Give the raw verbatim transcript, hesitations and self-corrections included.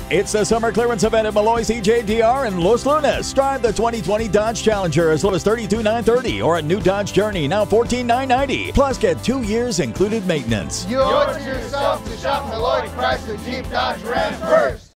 It's the summer clearance event at Melloy's E J D R in Los Lunas. Drive the twenty twenty Dodge Challenger as low as thirty-two thousand nine hundred thirty dollars or a new Dodge Journey, now fourteen thousand nine hundred ninety dollars. Plus, get two years included maintenance. You owe it to yourself to shop Melloy Chrysler Jeep Dodge Ram first.